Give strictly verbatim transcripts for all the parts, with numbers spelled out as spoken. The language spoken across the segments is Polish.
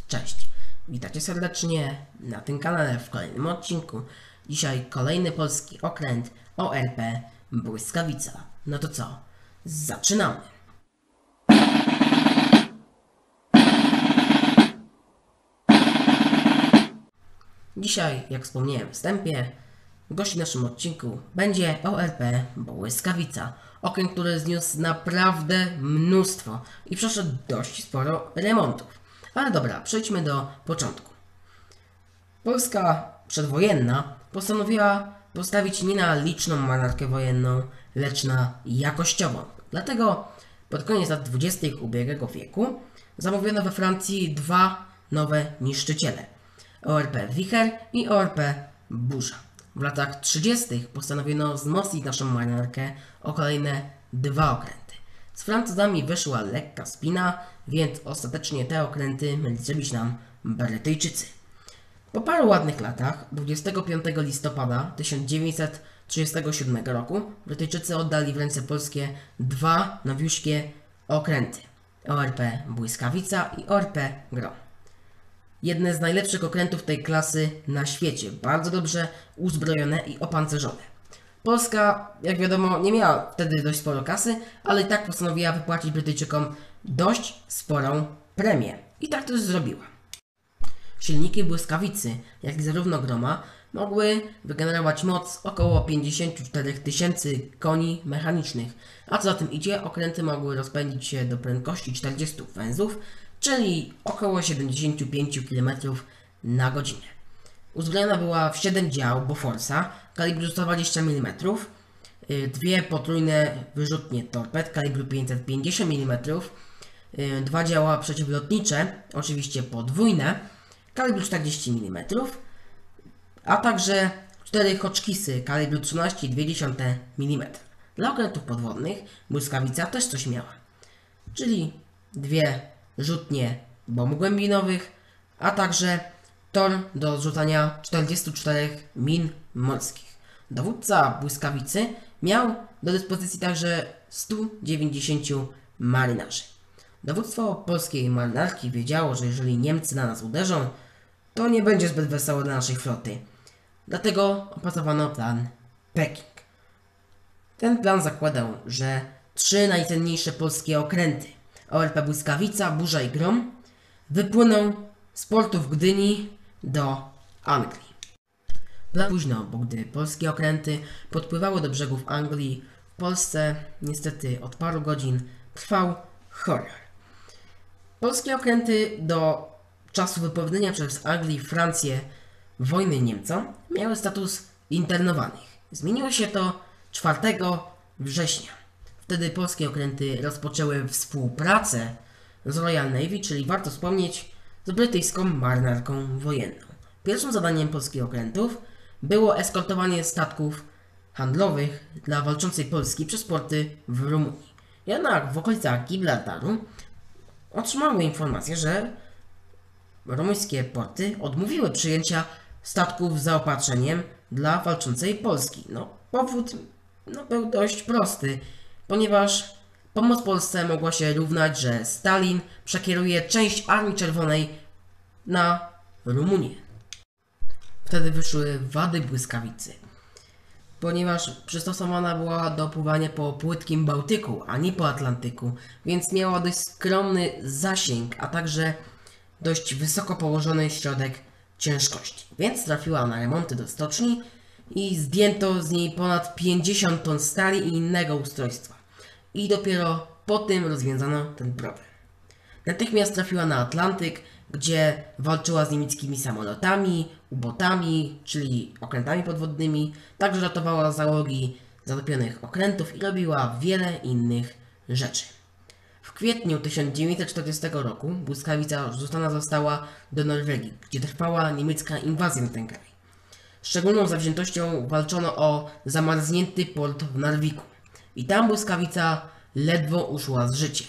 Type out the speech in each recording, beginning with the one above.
Cześć, witajcie serdecznie na tym kanale w kolejnym odcinku. Dzisiaj kolejny polski okręt O R P Błyskawica. No to co? Zaczynamy! Dzisiaj, jak wspomniałem w wstępie, gości w naszym odcinku będzie O R P Błyskawica. Okręt, który zniósł naprawdę mnóstwo i przeszedł dość sporo remontów. Ale dobra, przejdźmy do początku. Polska przedwojenna postanowiła postawić nie na liczną marynarkę wojenną, lecz na jakościową. Dlatego pod koniec lat dwudziestych ubiegłego wieku zamówiono we Francji dwa nowe niszczyciele. O R P Wicher i O R P Burza. W latach trzydziestych postanowiono wzmocnić naszą marynarkę o kolejne dwa okręty. Z Francuzami wyszła lekka spina, więc ostatecznie te okręty mieli zrobić nam Brytyjczycy. Po paru ładnych latach, dwudziestego piątego listopada tysiąc dziewięćset trzydziestego siódmego roku, Brytyjczycy oddali w ręce polskie dwa nowiuszkie okręty. O R P Błyskawica i O R P Grom. Jedne z najlepszych okrętów tej klasy na świecie, bardzo dobrze uzbrojone i opancerzone. Polska, jak wiadomo, nie miała wtedy dość sporo kasy, ale i tak postanowiła wypłacić Brytyjczykom dość sporą premię. I tak też zrobiła. Silniki Błyskawicy, jak i zarówno Groma, mogły wygenerować moc około pięćdziesiąt cztery tysięcy koni mechanicznych, a co za tym idzie, okręty mogły rozpędzić się do prędkości czterdziestu węzłów, czyli około siedemdziesiąt pięć kilometrów na godzinę. Uzbrojona była w siedem dział Boforsa kalibru sto dwadzieścia milimetrów, dwie potrójne wyrzutnie torped kalibru pięćset pięćdziesiąt milimetrów, dwa działa przeciwlotnicze, oczywiście podwójne, kalibru czterdzieści milimetrów, a także cztery Hotchkissy kalibru trzynaście przecinek dwa milimetra. Dla okrętów podwodnych Błyskawica też coś miała, czyli dwie rzutnie bomb głębinowych, a także tor do zrzucania czterdziestu czterech min morskich. Dowódca Błyskawicy miał do dyspozycji także stu dziewięćdziesięciu marynarzy. Dowództwo polskiej marynarki wiedziało, że jeżeli Niemcy na nas uderzą, to nie będzie zbyt wesoło dla naszej floty. Dlatego opracowano plan Peking. Ten plan zakładał, że trzy najcenniejsze polskie okręty O R P Błyskawica, Burza i Grom wypłyną z portu w Gdyni do Anglii. Plan późno, bo gdy polskie okręty podpływały do brzegów Anglii, w Polsce niestety od paru godzin trwał horror. Polskie okręty do czasu wypowiedzenia przez Anglię i Francję wojny Niemcom miały status internowanych. Zmieniło się to czwartego września. Wtedy polskie okręty rozpoczęły współpracę z Royal Navy, czyli warto wspomnieć, z brytyjską marynarką wojenną. Pierwszym zadaniem polskich okrętów było eskortowanie statków handlowych dla walczącej Polski przez porty w Rumunii. Jednak w okolicach Gibraltaru otrzymały informację, że rumuńskie porty odmówiły przyjęcia statków z zaopatrzeniem dla walczącej Polski. No, powód no, był dość prosty, ponieważ pomoc Polsce mogła się równać, że Stalin przekieruje część Armii Czerwonej na Rumunię. Wtedy wyszły wady Błyskawicy, ponieważ przystosowana była do pływania po płytkim Bałtyku, a nie po Atlantyku, więc miała dość skromny zasięg, a także dość wysoko położony środek ciężkości. Więc trafiła na remonty do stoczni i zdjęto z niej ponad pięćdziesiąt ton stali i innego ustrojstwa. I dopiero po tym rozwiązano ten problem. Natychmiast trafiła na Atlantyk, gdzie walczyła z niemieckimi samolotami, ubotami, czyli okrętami podwodnymi, także ratowała załogi zatopionych okrętów i robiła wiele innych rzeczy. W kwietniu tysiąc dziewięćset czterdziestego roku Błyskawica rzucona została do Norwegii, gdzie trwała niemiecka inwazja na ten kraj. Szczególną zawziętością walczono o zamarznięty port w Narwiku. I tam Błyskawica ledwo uszła z życiem.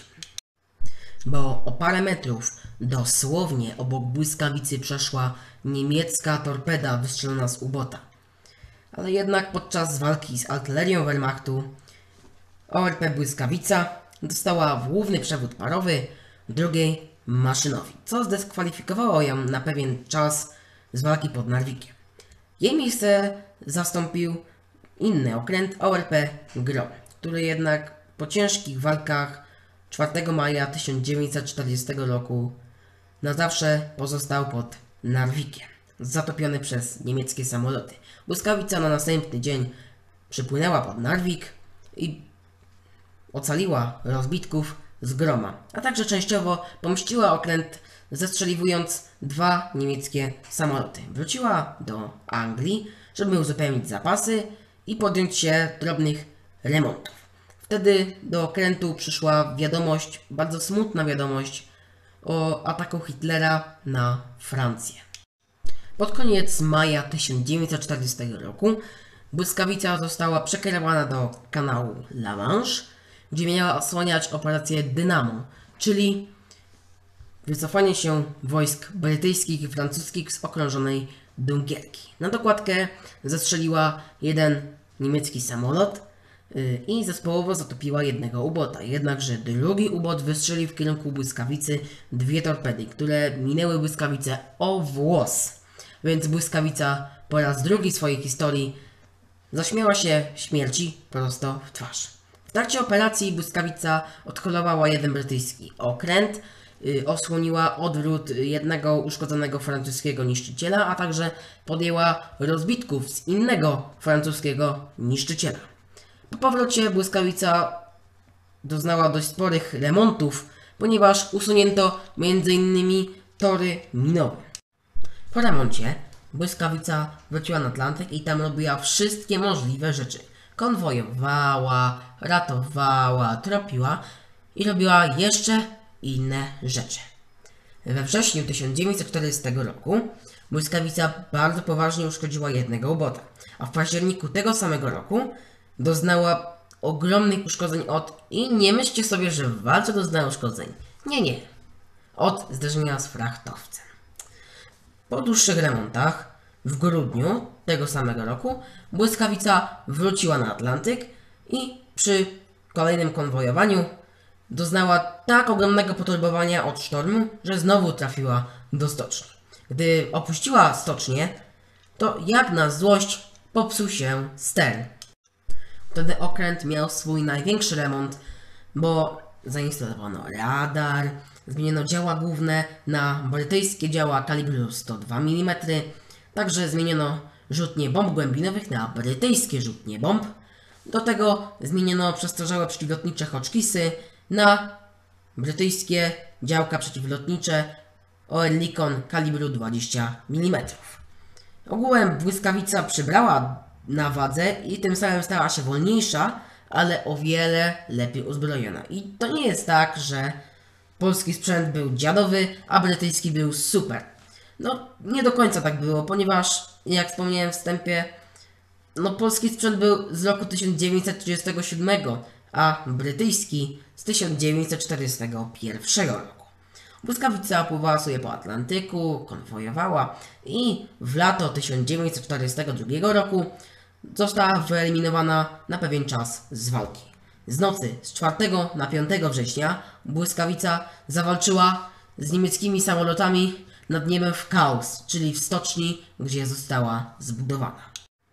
Bo o parę metrów dosłownie obok Błyskawicy przeszła niemiecka torpeda wystrzelona z ubota. Ale jednak podczas walki z artylerią Wehrmachtu O R P Błyskawica dostała w główny przewód parowy drugiej maszynowi, co zdyskwalifikowało ją na pewien czas z walki pod Narwikiem. Jej miejsce zastąpił inny okręt O R P Grom, który jednak po ciężkich walkach czwartego maja tysiąc dziewięćset czterdziestego roku na zawsze pozostał pod Narwikiem, zatopiony przez niemieckie samoloty. Błyskawica na następny dzień przypłynęła pod Narwik i ocaliła rozbitków z Groma, a także częściowo pomściła okręt, zestrzeliwując dwa niemieckie samoloty. Wróciła do Anglii, żeby uzupełnić zapasy i podjąć się drobnych remontów. Wtedy do okrętu przyszła wiadomość, bardzo smutna wiadomość o ataku Hitlera na Francję. Pod koniec maja tysiąc dziewięćset czterdziestego roku błyskawica została przekierowana do kanału La Manche, gdzie miała osłaniać operację Dynamo, czyli wycofanie się wojsk brytyjskich i francuskich z okrążonej Dunkierki. Na dokładkę zestrzeliła jeden niemiecki samolot yy, i zespołowo zatopiła jednego ubota. Jednakże drugi ubot wystrzelił w kierunku błyskawicy dwie torpedy, które minęły błyskawicę o włos. Więc błyskawica po raz drugi w swojej historii zaśmiała się śmierci prosto w twarz. W trakcie operacji błyskawica odholowała jeden brytyjski okręt, yy, osłoniła odwrót jednego uszkodzonego francuskiego niszczyciela, a także podjęła rozbitków z innego francuskiego niszczyciela. Po powrocie błyskawica doznała dość sporych remontów, ponieważ usunięto między innymi tory minowe. Po remoncie błyskawica wróciła na Atlantyk i tam robiła wszystkie możliwe rzeczy. Konwojowała, ratowała, tropiła i robiła jeszcze inne rzeczy. We wrześniu tysiąc dziewięćset czterdziestego roku błyskawica bardzo poważnie uszkodziła jednego ubota, a w październiku tego samego roku doznała ogromnych uszkodzeń od... I nie myślcie sobie, że w walce doznała uszkodzeń. Nie, nie. Od zderzenia z frachtowcem. Po dłuższych remontach w grudniu tego samego roku błyskawica wróciła na Atlantyk i przy kolejnym konwojowaniu doznała tak ogromnego poturbowania od sztormu, że znowu trafiła do stoczni. Gdy opuściła stocznię, to jak na złość popsuł się ster. Wtedy okręt miał swój największy remont, bo zainstalowano radar, zmieniono działa główne na brytyjskie działa kalibru sto dwa milimetry, także zmieniono rzutnie bomb głębinowych na brytyjskie rzutnie bomb. Do tego zmieniono przestarzałe przeciwlotnicze Hotchkissy na brytyjskie działka przeciwlotnicze Oerlikon kalibru dwadzieścia milimetrów. Ogółem błyskawica przybrała na wadze i tym samym stała się wolniejsza, ale o wiele lepiej uzbrojona. I to nie jest tak, że polski sprzęt był dziadowy, a brytyjski był super. No, nie do końca tak było, ponieważ, jak wspomniałem w wstępie, no polski sprzęt był z roku tysiąc dziewięćset trzydziestego siódmego, a brytyjski z tysiąc dziewięćset czterdziestego pierwszego roku. Błyskawica pływała sobie po Atlantyku, konwojowała i w lato tysiąc dziewięćset czterdziestego drugiego roku została wyeliminowana na pewien czas z walki. Z nocy z czwartego na piątego września błyskawica zawalczyła z niemieckimi samolotami nad niebem w Kaus, czyli w stoczni, gdzie została zbudowana.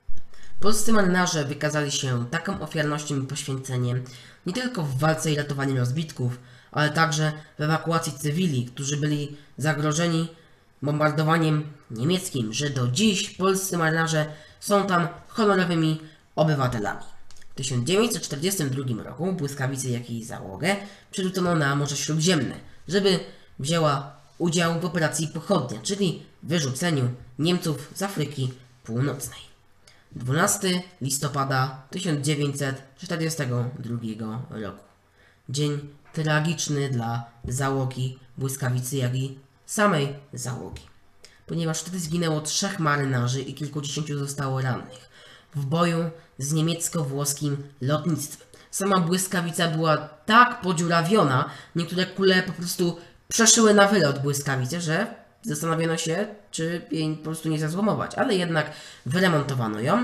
Polscy marynarze wykazali się taką ofiarnością i poświęceniem nie tylko w walce i ratowaniu rozbitków, ale także w ewakuacji cywili, którzy byli zagrożeni bombardowaniem niemieckim, że do dziś polscy marynarze są tam honorowymi obywatelami. W tysiąc dziewięćset czterdziestym drugim roku błyskawicy, jak i załogę przerzucono na Morze Śródziemne, żeby wzięła udział w operacji Pochodnia, czyli wyrzuceniu Niemców z Afryki Północnej. dwunastego listopada tysiąc dziewięćset czterdziestego drugiego roku. Dzień tragiczny dla załogi błyskawicy, jak i samej załogi, ponieważ wtedy zginęło trzech marynarzy i kilkudziesięciu zostało rannych w boju z niemiecko-włoskim lotnictwem. Sama błyskawica była tak podziurawiona, niektóre kule po prostu przeszyły na wylot błyskawicy, że zastanowiono się, czy jej po prostu nie zazłomować, ale jednak wyremontowano ją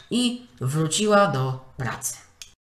i wróciła do pracy.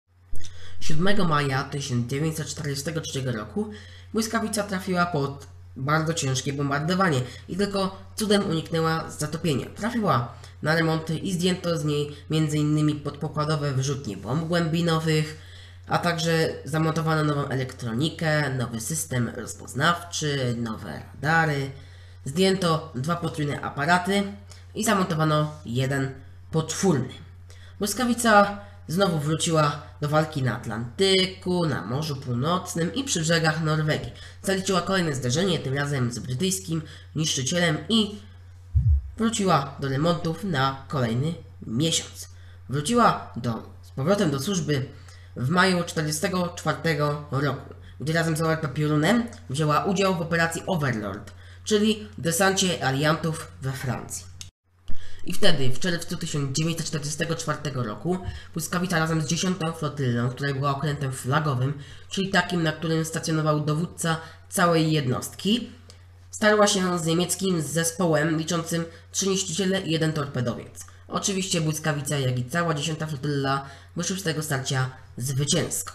siódmego maja tysiąc dziewięćset czterdziestego trzeciego roku błyskawica trafiła pod bardzo ciężkie bombardowanie i tylko cudem uniknęła zatopienia. Trafiła na remonty i zdjęto z niej między innymi podpokładowe wyrzutnie bomb głębinowych, a także zamontowano nową elektronikę, nowy system rozpoznawczy, nowe radary. Zdjęto dwa potrójne aparaty i zamontowano jeden potwórny. Błyskawica znowu wróciła do walki na Atlantyku, na Morzu Północnym i przy brzegach Norwegii. Zaliczyła kolejne zderzenie, tym razem z brytyjskim niszczycielem i wróciła do remontów na kolejny miesiąc. Wróciła do, z powrotem do służby w maju tysiąc dziewięćset czterdziestego czwartego roku, gdy razem z O R P Piorunem wzięła udział w operacji Overlord, czyli desancie aliantów we Francji. I wtedy, w czerwcu tysiąc dziewięćset czterdziestego czwartego roku, Błyskawica razem z dziesiątą Flotylą, która była okrętem flagowym, czyli takim, na którym stacjonował dowódca całej jednostki, starła się z niemieckim zespołem liczącym trzy niszczyciele i jeden torpedowiec. Oczywiście Błyskawica, jak i cała dziesiąta Flotyla wyszły z tego starcia zwycięsko.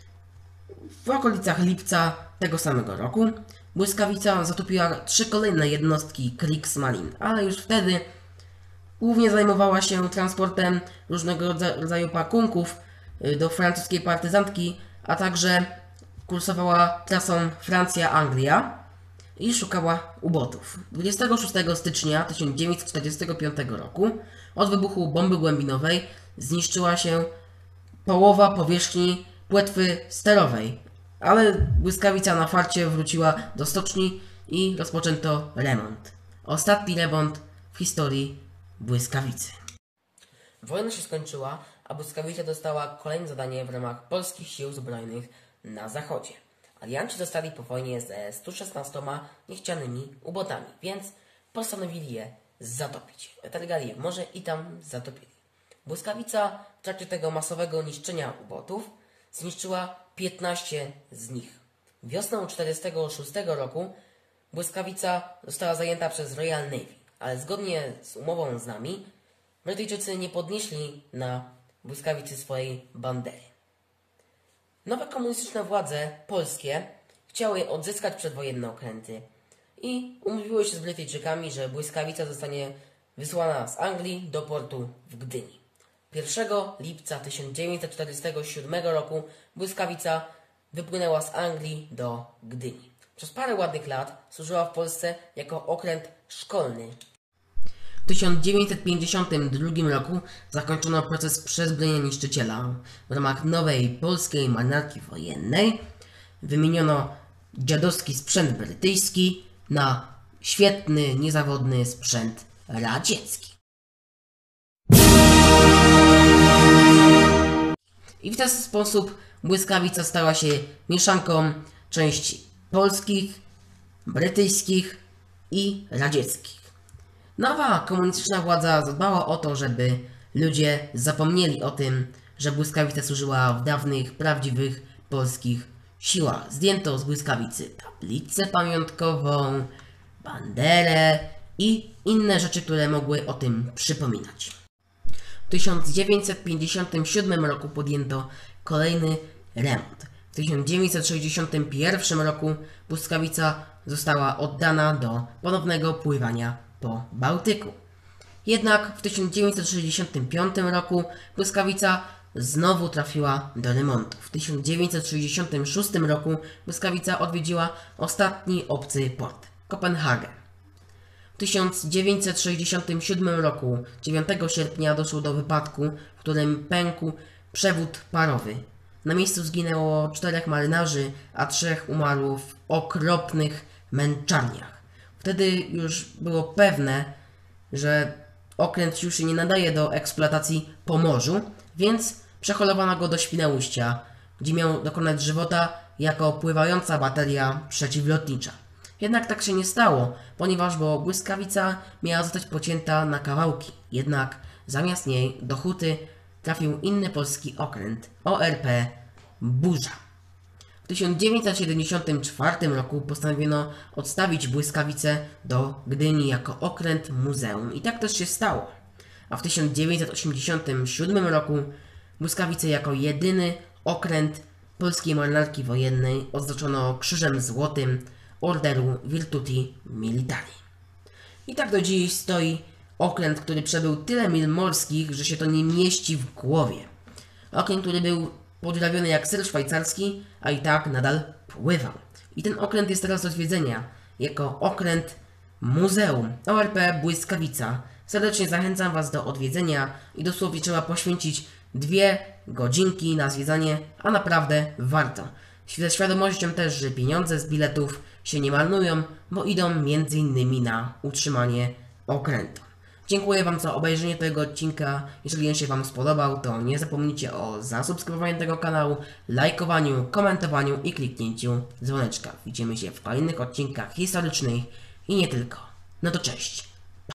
W okolicach lipca tego samego roku Błyskawica zatopiła trzy kolejne jednostki Kriegsmarine, ale już wtedy głównie zajmowała się transportem różnego rodzaju pakunków do francuskiej partyzantki, a także kursowała trasą Francja-Anglia i szukała ubotów. dwudziestego szóstego stycznia tysiąc dziewięćset czterdziestego piątego roku od wybuchu bomby głębinowej zniszczyła się połowa powierzchni płetwy sterowej, ale Błyskawica na farcie wróciła do stoczni i rozpoczęto remont. Ostatni remont w historii Błyskawicy. Wojna się skończyła, a Błyskawica dostała kolejne zadanie w ramach polskich sił zbrojnych na zachodzie. Alianci zostali po wojnie ze stu szesnastoma niechcianymi ubotami, więc postanowili je zatopić. Targali je w morze i tam zatopili. Błyskawica w trakcie tego masowego niszczenia ubotów zniszczyła piętnaście z nich. Wiosną tysiąc dziewięćset czterdziestego szóstego roku Błyskawica została zajęta przez Royal Navy, ale zgodnie z umową z nami Brytyjczycy nie podnieśli na Błyskawicy swojej bandery. Nowe komunistyczne władze polskie chciały odzyskać przedwojenne okręty i umówiły się z Brytyjczykami, że Błyskawica zostanie wysłana z Anglii do portu w Gdyni. pierwszego lipca tysiąc dziewięćset czterdziestego siódmego roku Błyskawica wypłynęła z Anglii do Gdyni. Przez parę ładnych lat służyła w Polsce jako okręt szkolny. W tysiąc dziewięćset pięćdziesiątym drugim roku zakończono proces przezbrojenia niszczyciela. W ramach nowej polskiej marynarki wojennej wymieniono dziadowski sprzęt brytyjski na świetny, niezawodny sprzęt radziecki. I w ten sposób Błyskawica stała się mieszanką części polskich, brytyjskich i radzieckich. Nowa komunistyczna władza zadbała o to, żeby ludzie zapomnieli o tym, że Błyskawica służyła w dawnych, prawdziwych polskich siłach. Zdjęto z Błyskawicy tablicę pamiątkową, banderę i inne rzeczy, które mogły o tym przypominać. W tysiąc dziewięćset pięćdziesiątym siódmym roku podjęto kolejny remont. W tysiąc dziewięćset sześćdziesiątym pierwszym roku Błyskawica została oddana do ponownego pływania po Bałtyku. Jednak w tysiąc dziewięćset sześćdziesiątym piątym roku Błyskawica znowu trafiła do remontu. W tysiąc dziewięćset sześćdziesiątym szóstym roku Błyskawica odwiedziła ostatni obcy port – Kopenhagę. W tysiąc dziewięćset sześćdziesiątym siódmym roku, dziewiątego sierpnia, doszło do wypadku, w którym pękł przewód parowy. Na miejscu zginęło czterech marynarzy, a trzech umarło w okropnych męczarniach. Wtedy już było pewne, że okręt już się nie nadaje do eksploatacji po morzu, więc przeholowano go do Świnoujścia, gdzie miał dokonać żywota jako pływająca bateria przeciwlotnicza. Jednak tak się nie stało, ponieważ bo Błyskawica miała zostać pocięta na kawałki. Jednak zamiast niej do huty trafił inny polski okręt, O R P Burza. W tysiąc dziewięćset siedemdziesiątym czwartym roku postanowiono odstawić Błyskawicę do Gdyni jako okręt muzeum i tak też się stało. A w tysiąc dziewięćset osiemdziesiątym siódmym roku Błyskawicę jako jedyny okręt polskiej marynarki wojennej oznaczono krzyżem złotym Orderu Virtuti Militari. I tak do dziś stoi okręt, który przebył tyle mil morskich, że się to nie mieści w głowie. Okręt, który był podgrawiony jak ser szwajcarski, a i tak nadal pływał. I ten okręt jest teraz do zwiedzenia jako okręt Muzeum O R P Błyskawica. Serdecznie zachęcam Was do odwiedzenia i dosłownie trzeba poświęcić dwie godzinki na zwiedzanie, a naprawdę warto. Ze świadomością też, że pieniądze z biletów się nie marnują, bo idą między innymi na utrzymanie okrętu. Dziękuję Wam za obejrzenie tego odcinka. Jeżeli on się Wam spodobał, to nie zapomnijcie o zasubskrybowaniu tego kanału, lajkowaniu, komentowaniu i kliknięciu dzwoneczka. Widzimy się w kolejnych odcinkach historycznych i nie tylko. No to cześć!